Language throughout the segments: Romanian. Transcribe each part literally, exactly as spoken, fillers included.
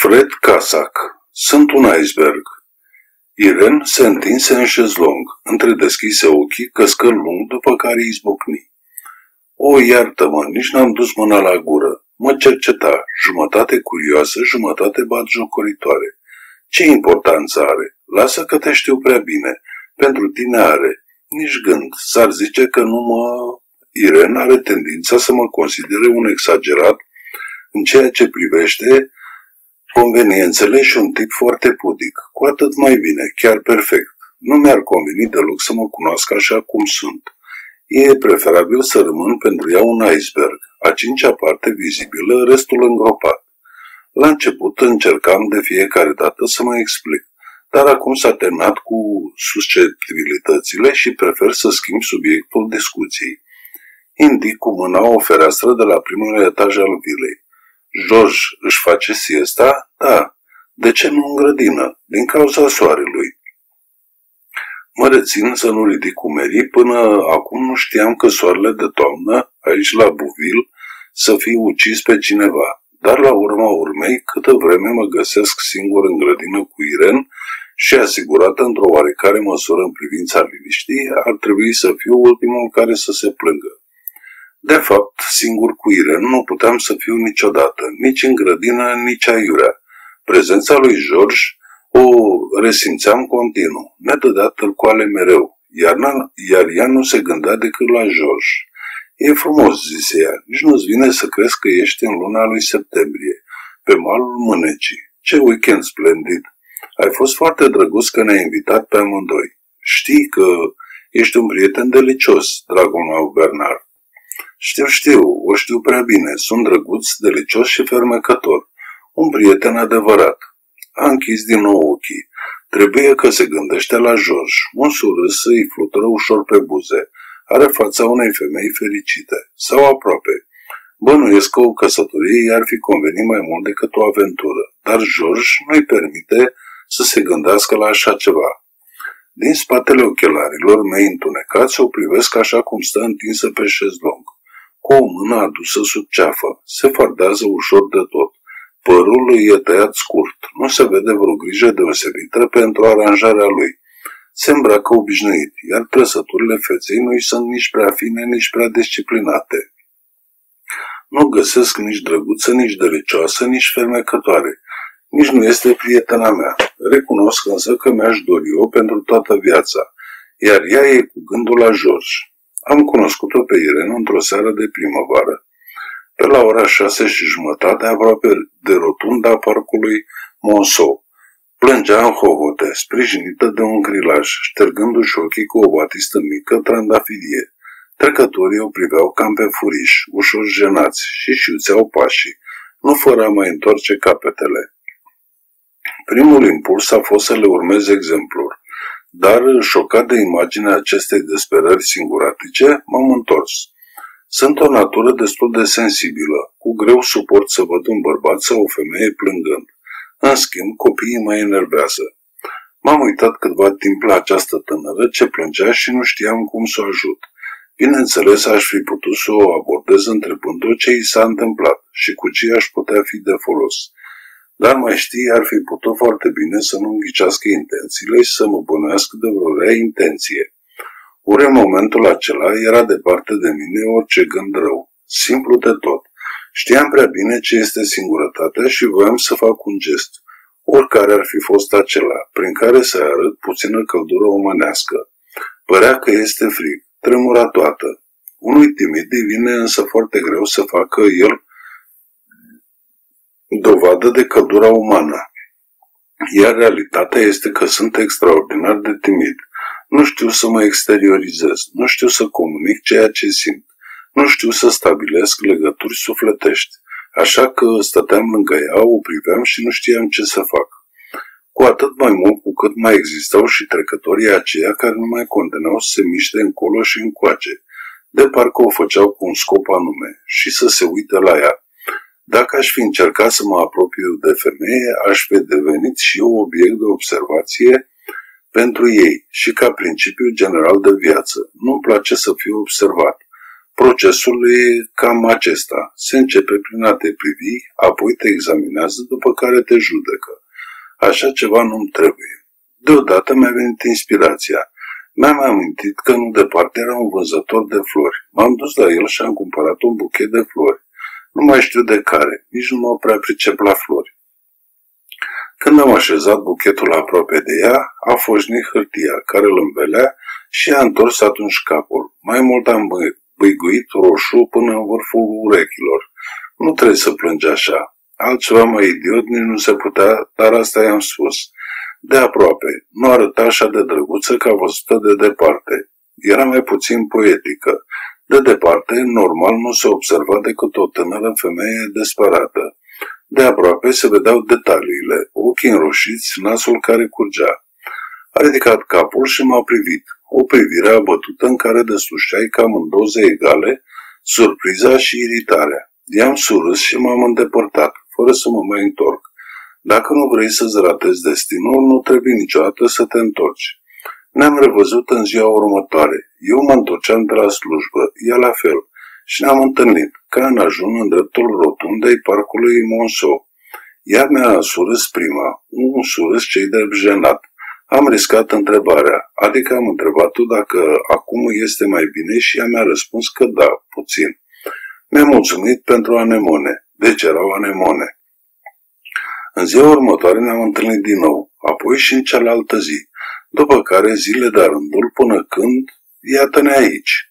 Fred Casac. Sunt un iceberg. Irene se întinse în șezlong, întredeschise ochii, căscă lung, după care izbucni. O, iartă-mă, nici n-am dus mâna la gură. Mă cerceta, jumătate curioasă, jumătate batjocoritoare. Ce importanță are? Lasă că te știu prea bine. Pentru tine are. Nici gând. S-ar zice că nu mă... Irene are tendința să mă considere un exagerat în ceea ce privește conveniențele și un tip foarte pudic. Cu atât mai bine, chiar perfect. Nu mi-ar conveni deloc să mă cunoască așa cum sunt. E preferabil să rămân pentru ea un iceberg, a cincea parte vizibilă, restul îngropat. La început încercam de fiecare dată să mă explic, dar acum s-a terminat cu susceptibilitățile și prefer să schimb subiectul discuției. Indic cu mâna o fereastră de la primul etaj al vilei. George își face siesta? Da. De ce nu în grădină? Din cauza soarelui. Mă rețin să nu ridic umerii, până acum nu știam că soarele de toamnă, aici la Bouville, să fi ucis pe cineva. Dar la urma urmei, câtă vreme mă găsesc singur în grădină cu Irene și asigurată într-o oarecare măsură în privința liniștii, ar trebui să fiu ultimul care să se plângă. De fapt, singur cu Irene nu puteam să fiu niciodată, nici în grădină, nici aiurea. Prezența lui George o resimțeam continuu, ne dădea târcoale mereu, iar, iar ea nu se gândea decât la George. E frumos, zise ea, nici nu-ți vine să crezi că ești în luna lui septembrie, pe malul Mânecii. Ce weekend splendid! Ai fost foarte drăguț că ne-ai invitat pe amândoi. Știi că ești un prieten delicios, dragul meu Bernard. Știu, știu, o știu prea bine, sunt drăguț, delicios și fermecător. Un prieten adevărat. A închis din nou ochii. Trebuie că se gândește la George. Un surâs îi flutură ușor pe buze. Are fața unei femei fericite. Sau aproape. Bănuiesc că o căsătorie i-ar fi convenit mai mult decât o aventură. Dar George nu-i permite să se gândească la așa ceva. Din spatele ochelarilor mei întunecați o privesc așa cum stă întinsă pe șezlong, cu o mână adusă sub ceafă. Se fardează ușor de tot. Părul îi e tăiat scurt. Nu se vede vreo grijă deosebită pentru aranjarea lui. Se îmbracă obișnuit, iar trăsăturile feței nu-i sunt nici prea fine, nici prea disciplinate. Nu găsesc nici drăguță, nici delicioasă, nici fermecătoare. Nici nu este prietena mea. Recunosc însă că mi-aș dori-o pentru toată viața, iar ea e cu gândul la George. Am cunoscut-o pe Irene într-o seară de primăvară, pe la ora șase și jumătate, aproape de rotunda parcului Monceau. Plângea în hohote, sprijinită de un grilaj, ștergându-și ochii cu o batistă mică trandafirie. Trecătorii o priveau cam pe furiș, ușor jenați, și șiuțeau pașii, nu fără a mai întoarce capetele. Primul impuls a fost să le urmeze exemplul, dar, șocat de imaginea acestei desperări singuratice, m-am întors. Sunt o natură destul de sensibilă, cu greu suport să văd un bărbat sau o femeie plângând. În schimb, copiii mă enervează. M-am uitat câtva timp la această tânără ce plângea și nu știam cum să o ajut. Bineînțeles, aș fi putut să o abordez întrebând-o ce i s-a întâmplat și cu ce aș putea fi de folos. Dar mai știi, ar fi putut foarte bine să nu înghicească intențiile și să mă bănuiască de vreo rea intenție. Ori în momentul acela era departe de mine orice gând rău. Simplu de tot. Știam prea bine ce este singurătatea și voiam să fac un gest, oricare ar fi fost acela, prin care să arăt puțină căldură omenească. Părea că este frig, tremura toată. Unui timid îi vine însă foarte greu să facă el dovadă de căldura umană. Iar realitatea este că sunt extraordinar de timid. Nu știu să mă exteriorizez, nu știu să comunic ceea ce simt, nu știu să stabilesc legături sufletești, așa că stăteam lângă ea, o priveam și nu știam ce să fac. Cu atât mai mult cu cât mai existau și trecătorii aceia care nu mai conteneau să se miște încolo și încoace, de parcă o făceau cu un scop anume și să se uite la ea. Dacă aș fi încercat să mă apropiu de femeie, aș fi devenit și eu obiect de observație pentru ei și ca principiu general de viață. Nu-mi place să fiu observat. Procesul e cam acesta. Se începe prin a te privi, apoi te examinează, după care te judecă. Așa ceva nu-mi trebuie. Deodată mi-a venit inspirația. Mi-am amintit că nu departe era un vânzător de flori. M-am dus la el și am cumpărat un buchet de flori. Nu mai știu de care, nici nu mă prea pricep la flori. Când am așezat buchetul aproape de ea, a foșnit hârtia, care îl învelea și a întors atunci capul. Mai mult am băiguit roșu până în vârful urechilor. Nu trebuie să plângi așa. Altceva mai idiot nici nu se putea, dar asta i-am spus. De aproape, nu arăta așa de drăguță ca văzută de departe. Era mai puțin poetică. De departe, normal, nu se observa decât o tânără femeie desperată. De aproape se vedeau detaliile, ochii înroșiți, nasul care curgea. A ridicat capul și m-a privit. O privire abătută în care deslușeai cam în doze egale surpriza și iritarea. I-am surâs și m-am îndepărtat, fără să mă mai întorc. Dacă nu vrei să-ți ratezi destinul, nu trebuie niciodată să te întorci. Ne-am revăzut în ziua următoare. Eu mă întorceam de la slujbă, ea la fel, și ne-am întâlnit, ca în ajun în dreptul rotundei parcului Monceau. Ea mi-a surâs prima, un surâs ce-i drept jenat. Am riscat întrebarea, adică am întrebat-o dacă acum este mai bine și ea mi-a răspuns că da, puțin. Mi-am mulțumit pentru anemone, deci erau anemone. În ziua următoare ne-am întâlnit din nou, apoi și în cealaltă zi, după care zile de rândul până când, iată-ne aici.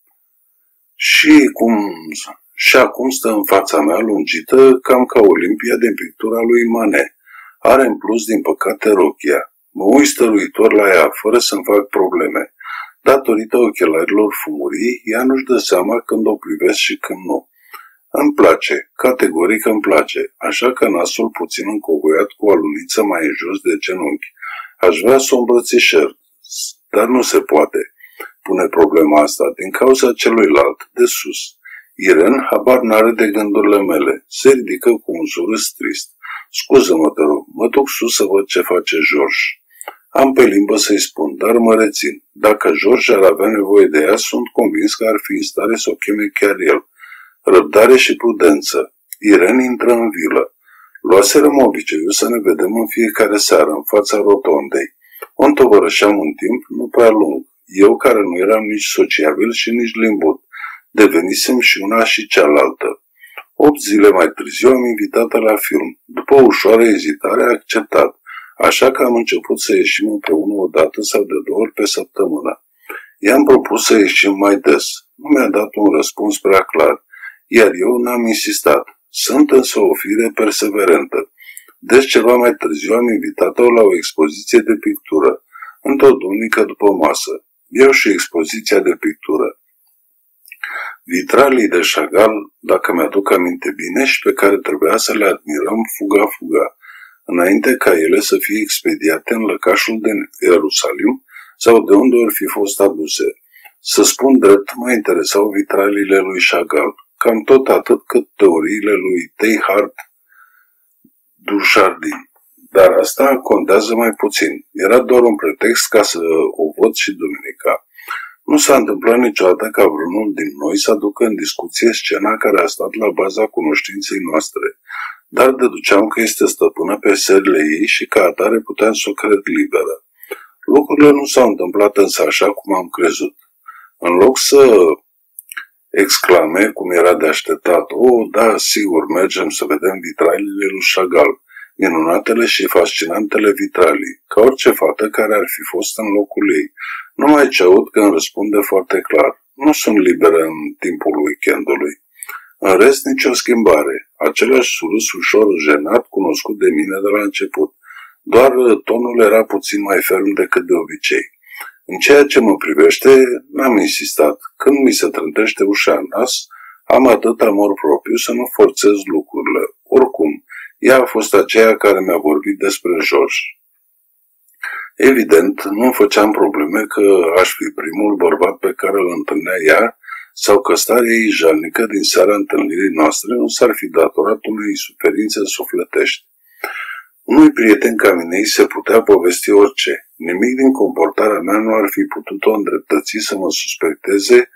Și cum și acum stă în fața mea lungită, cam ca Olimpia din pictura lui Manet. Are în plus, din păcate, rochia. Mă uit stăruitor la ea, fără să-mi fac probleme. Datorită ochelarilor fumurii, ea nu-și dă seama când o privesc și când nu. Îmi place, categoric îmi place, așa că nasul puțin încovoiat cu o aluniță mai în jos de genunchi. Aș vrea să o îmbrățișez, dar nu se poate pune problema asta din cauza celuilalt, de sus. Iren habar n-are de gândurile mele. Se ridică cu un surâs trist. Scuză-mă, te rog, mă duc sus să văd ce face George. Am pe limbă să-i spun, dar mă rețin. Dacă George ar avea nevoie de ea, sunt convins că ar fi în stare să o cheme chiar el. Răbdare și prudență. Iren intră în vilă. Luaserăm obiceiul să ne vedem în fiecare seară în fața rotondei. O întovărășeam un timp nu prea lung. Eu, care nu eram nici sociabil și nici limbut, devenisem și una și cealaltă. Opt zile mai târziu am invitat-o la film. După o ușoară ezitare a acceptat, așa că am început să ieșim împreună o dată sau de două ori pe săptămână. I-am propus să ieșim mai des. Nu mi-a dat un răspuns prea clar, iar eu n-am insistat. Sunt însă o fire perseverentă. Deci ceva mai târziu am invitat-o la o expoziție de pictură, într-o duminică după masă. Eu și expoziția de pictură. Vitralii de Chagall, dacă mi-aduc aminte bine, și pe care trebuia să le admirăm fuga-fuga, înainte ca ele să fie expediate în lăcașul din Ierusalim sau de unde ori fi fost aduse. Să spun drept, mă interesau vitraliile lui Chagall, cam tot atât cât teoriile lui Teilhard du Chardin. Dar asta contează mai puțin. Era doar un pretext ca să o văd și duminica. Nu s-a întâmplat niciodată ca vreunul din noi să aducă în discuție scena care a stat la baza cunoștinței noastre, dar deduceam că este stăpână pe serile ei și ca atare puteam să o cred liberă. Lucrurile nu s-au întâmplat însă așa cum am crezut. În loc să exclame, cum era de așteptat, "Oh, da, sigur, mergem să vedem vitraliile lui Chagall, minunatele și fascinantele vitralii, ca orice fată care ar fi fost în locul ei." Numai ce aud că îmi răspunde foarte clar. Nu sunt liberă în timpul weekendului. În rest, nicio schimbare. Același surâs ușor jenat cunoscut de mine de la început. Doar tonul era puțin mai ferm decât de obicei. În ceea ce mă privește, n-am insistat. Când mi se trântește ușa în nas, am atât amor propriu să nu forțez lucrurile. Oricum, ea a fost aceea care mi-a vorbit despre George. Evident, nu făceam probleme că aș fi primul bărbat pe care îl întâlnea ea sau că starea ei jalnică din seara întâlnirii noastre nu s-ar fi datorat unei suferințe sufletești. Unui prieten ca mine se putea povesti orice. Nimic din comportarea mea nu ar fi putut-o îndreptăți să mă suspecteze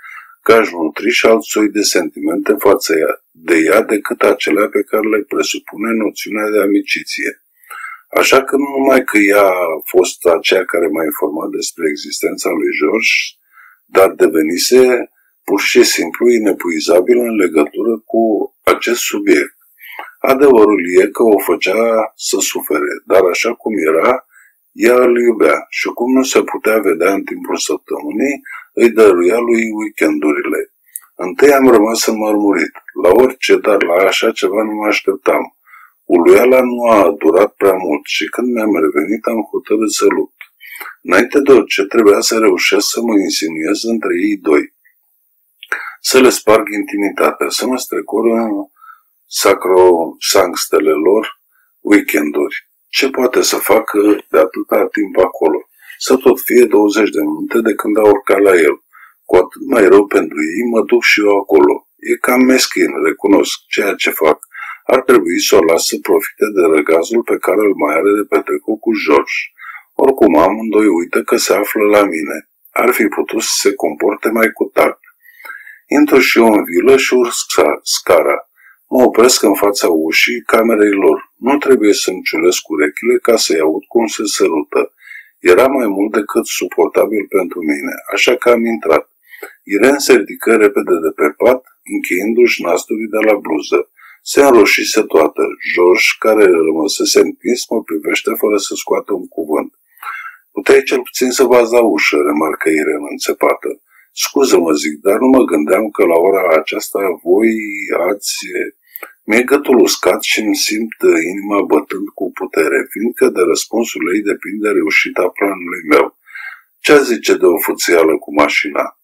că aș nutri și alt soi de sentimente față de ea decât acelea pe care le presupune noțiunea de amiciție. Așa că nu numai că ea a fost aceea care m-a informat despre existența lui George, dar devenise pur și simplu inepuizabil în legătură cu acest subiect. Adevărul e că o făcea să sufere, dar așa cum era, ea îl iubea și cum nu se putea vedea în timpul săptămânii, îi dăruia lui weekendurile. Întâi am rămas înmărmurit. La orice, dar la așa ceva nu mă așteptam. Uluiala nu a durat prea mult și când mi-am revenit am hotărât să lupt. Înainte de orice trebuia să reușesc să mă insinuez între ei doi. Să le sparg intimitatea, să mă strecur în sacrosangstele lor weekenduri. Ce poate să facă de atâta timp acolo? Să tot fie douăzeci de minute de când a urcat la el. Cu atât mai rău pentru ei, mă duc și eu acolo. E cam meschin, recunosc ceea ce fac. Ar trebui să o las să profite de răgazul pe care îl mai are de petrecut cu George. Oricum amândoi uită că se află la mine. Ar fi putut să se comporte mai cu tact. Intru și eu în vilă și urc scara. Mă opresc în fața ușii camerei lor. Nu trebuie să-mi ciulesc urechile ca să-i aud cum se sărută. Era mai mult decât suportabil pentru mine, așa că am intrat. Irene se ridică repede de pe pat, încheiindu-și nasturii de la bluză. Se înroșise toată. George, care rămăsese întins, mă privește fără să scoată un cuvânt. Puteai cel puțin să bați la ușă, remarcă Irene înțepată. Scuză-mă, zic, dar nu mă gândeam că la ora aceasta voi ați... Mi-e gâtul uscat și îmi simt inima bătând cu putere, fiindcă de răspunsul ei depinde reușita planului meu. Ce zice de o fuțială cu mașina?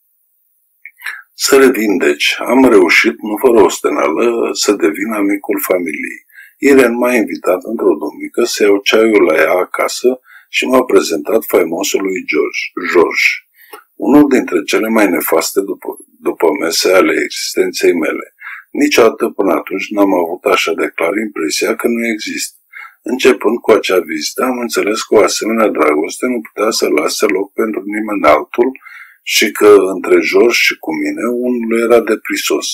Să revin, deci. Am reușit, nu fără ostenală, să devin amicul familiei. Irene m-a invitat într-o duminică să iau ceaiul la ea acasă și m-a prezentat faimosului George. George, unul dintre cele mai nefaste după, după mese ale existenței mele. Niciodată până atunci n-am avut așa de clar impresia că nu există. Începând cu acea vizită, am înțeles că o asemenea dragoste nu putea să lase loc pentru nimeni altul și că între George și cu mine unul era de prisos.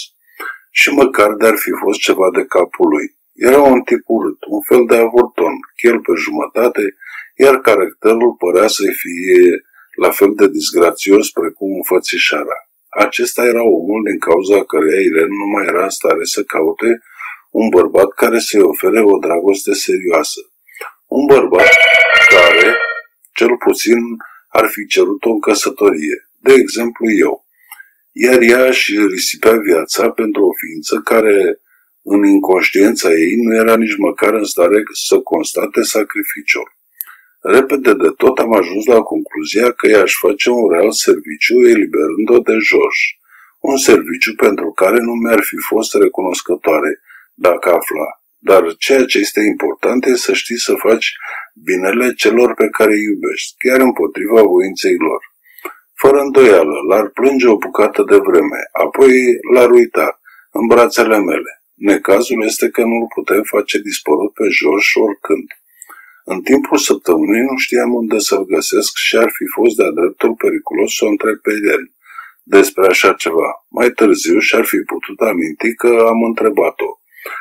Și măcar de-ar fi fost ceva de capul lui. Era un tip urât, un fel de avurton, chel pe jumătate, iar caracterul părea să-i fie la fel de disgrațios precum înfățișarea. Acesta era omul din cauza căreia Irene nu mai era în stare să caute un bărbat care să-i ofere o dragoste serioasă. Un bărbat care, cel puțin, ar fi cerut-o în căsătorie, de exemplu eu. Iar ea își risipea viața pentru o ființă care, în inconștiența ei, nu era nici măcar în stare să constate sacrificiul. Repede de tot am ajuns la concluzia că ea își face un real serviciu eliberând-o de George. Un serviciu pentru care nu mi-ar fi fost recunoscătoare dacă afla. Dar ceea ce este important e să știi să faci binele celor pe care îi iubești, chiar împotriva voinței lor. Fără îndoială, l-ar plânge o bucată de vreme, apoi l-ar uita în brațele mele. Necazul este că nu-l putem face dispărut pe George oricând. În timpul săptămânii nu știam unde să-l găsesc și ar fi fost de-a dreptul periculos să o întreb pe Irene despre așa ceva. Mai târziu și-ar fi putut aminti că am întrebat-o.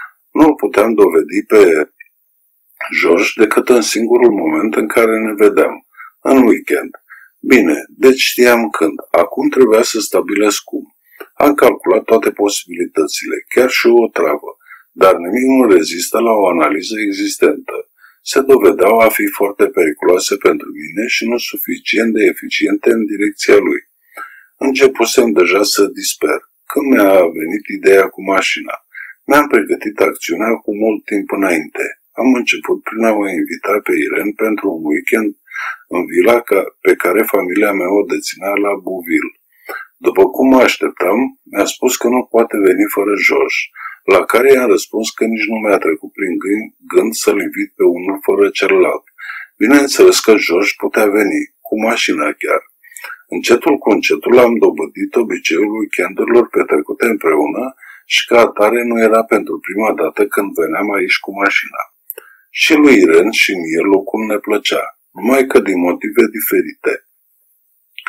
Nu puteam dovedi pe George decât în singurul moment în care ne vedeam, în weekend. Bine, deci știam când. Acum trebuia să stabilesc cum. Am calculat toate posibilitățile, chiar și o travă, dar nimic nu rezistă la o analiză existentă. Se dovedeau a fi foarte periculoase pentru mine și nu suficient de eficiente în direcția lui. Începusem deja să disper. Când mi-a venit ideea cu mașina, mi-am pregătit acțiunea cu mult timp înainte. Am început prin a o invita pe Irene pentru un weekend în vila pe care familia mea o deținea la Bouville. După cum mă așteptam, mi-a spus că nu poate veni fără George, la care i-am răspuns că nici nu mi-a trecut prin gând să-l invit pe unul fără celălalt. Bineînțeles că George putea veni, cu mașina chiar. Încetul cu încetul am dobândit obiceiul weekendurilor petrecute împreună și ca atare nu era pentru prima dată când veneam aici cu mașina. Și lui Irene și mie locul ne plăcea, numai că din motive diferite.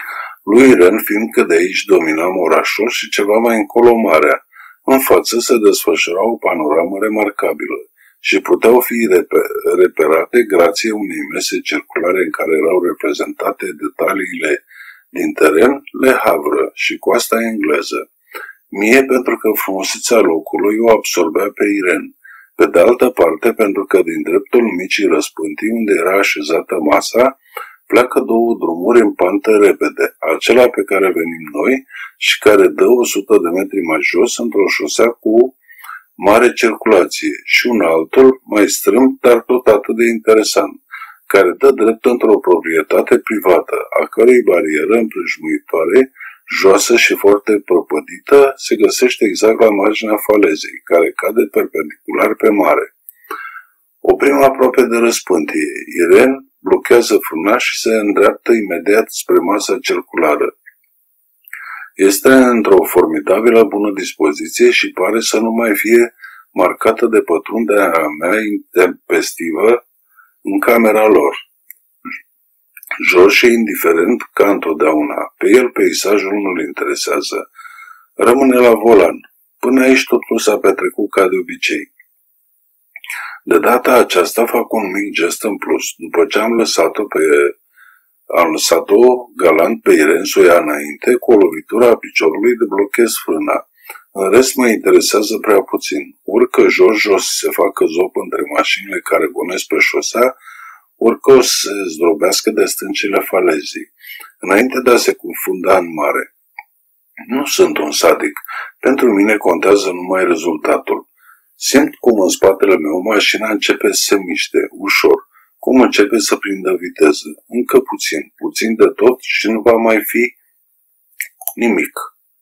Lui Irene fiindcă de aici dominam orașul și ceva mai încolo marea. În față se desfășura o panoramă remarcabilă și puteau fi reperate grație unei mese circulare în care erau reprezentate detaliile din teren, Le Havre și coasta engleză. Mie pentru că frumusețea locului o absorbea pe Irene. Pe de altă parte, pentru că din dreptul micii răspântii unde era așezată masa, pleacă două drumuri în pantă repede, acela pe care venim noi și care dă o sută de metri mai jos într-o șosea cu mare circulație și un altul mai strâmb, dar tot atât de interesant, care dă drept într-o proprietate privată, a cărei barieră împrejmuitoare, joasă și foarte prăpădită, se găsește exact la marginea falezei, care cade perpendicular pe mare. Oprim aproape de răspântie. Irene blochează frâna și se îndreaptă imediat spre masa circulară. Este într-o formidabilă bună dispoziție și pare să nu mai fie marcată de pătrunderea mea intempestivă în camera lor. George e indiferent ca întotdeauna. Pe el peisajul nu-l interesează. Rămâne la volan. Până aici totul s-a petrecut ca de obicei. De data aceasta fac un mic gest în plus. După ce am lăsat-o pe... am lăsat-o galant pe Irene să o ia înainte, cu o lovitură a piciorului deblochez frâna. În rest mă interesează prea puțin. Urcă George o să se facă zop între mașinile care gonesc pe șosea, urcă o să se zdrobească de stâncile falezii, înainte de a se confunda în mare. Nu sunt un sadic. Pentru mine contează numai rezultatul. Simt cum în spatele meu mașina începe să se miște, ușor, cum începe să prindă viteză. Încă puțin, puțin de tot și nu va mai fi nimic.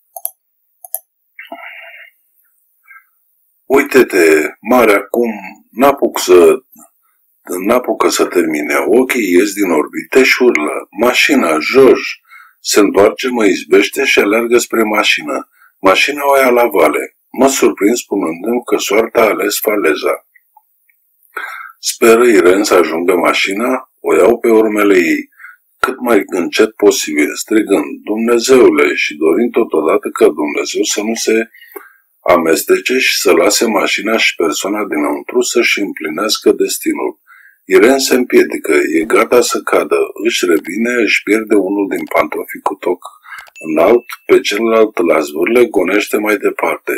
Uite-te, mare, acum n-apuc să... n-apucă să termine. Ochii ies din orbite și urlă. Mașina, George! Se întoarce, mă izbește și alergă spre mașină. Mașina o ia la vale. Mă surprind spunându-mi că soarta a ales faleza. Speră Irene să ajungă mașina, o iau pe urmele ei, cât mai încet posibil, strigând, Dumnezeule, și dorind totodată că Dumnezeu să nu se amestece și să lase mașina și persoana dinăuntru să-și împlinească destinul. Irene se împiedică, e gata să cadă, își revine, își pierde unul din pantofii cu toc înalt, pe celălalt la zvârle, gonește mai departe.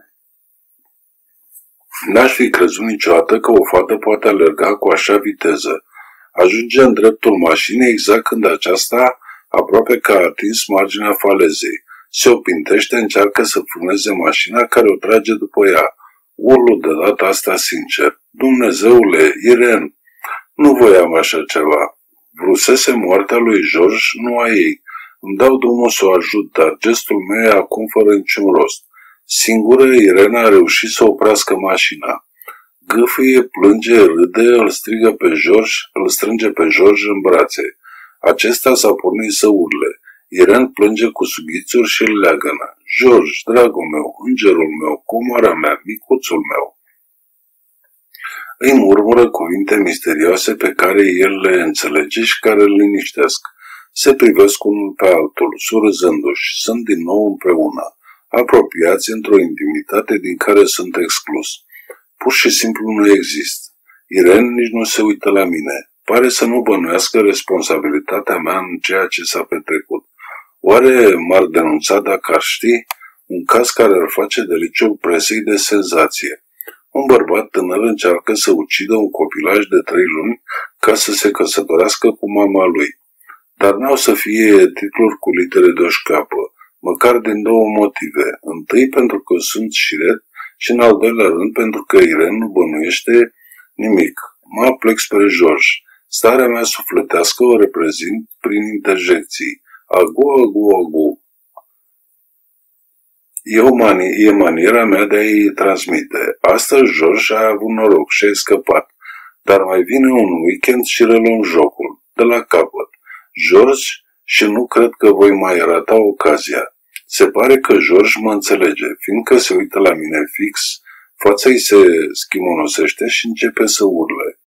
N-aș fi crezut niciodată că o fată poate alerga cu așa viteză. Ajunge în dreptul mașinii exact când aceasta, aproape că a atins marginea falezei. Se opintește, încearcă să frâneze mașina care o trage după ea. Urlu de data asta sincer. Dumnezeule, Irene, nu voiam așa ceva. Vrusese moartea lui George, nu a ei. Îmi dau drumul să o ajut, dar gestul meu e acum fără niciun rost. Singură, Irene a reușit să oprească mașina. Gâfâie, plânge, râde, îl strigă pe George, îl strânge pe George în brațe. Acesta s-a pornit să urle. Irene plânge cu sughițuri și îl leagănă. George, dragul meu, îngerul meu, comoara mea, micuțul meu. Îi murmură cuvinte misterioase pe care el le înțelege și care îl liniștesc. Se privesc unul pe altul, surâzându-și, sunt din nou împreună, apropiați într-o intimitate din care sunt exclus. Pur și simplu nu există. Irene nici nu se uită la mine. Pare să nu bănuiască responsabilitatea mea în ceea ce s-a petrecut. Oare m-ar denunța dacă ar ști? Un caz care ar face deliciul presei de senzație. Un bărbat tânăr încearcă să ucidă un copilaj de trei luni ca să se căsătorească cu mama lui. Dar n-au să fie titluri cu litere de o șcapă, măcar din două motive. Întâi pentru că sunt șiret și în al doilea rând pentru că Irene nu bănuiește nimic. Mă aplec spre George. Starea mea sufletească o reprezint prin interjecții. Agu, agu, agu. E, o mani- e maniera mea de a-i transmite. Astăzi George a avut noroc și a scăpat. Dar mai vine un weekend și reluăm jocul. De la capăt. George, și nu cred că voi mai rata ocazia. Se pare că George mă înțelege, fiindcă se uită la mine fix, fața îi se schimonosește și începe să urle.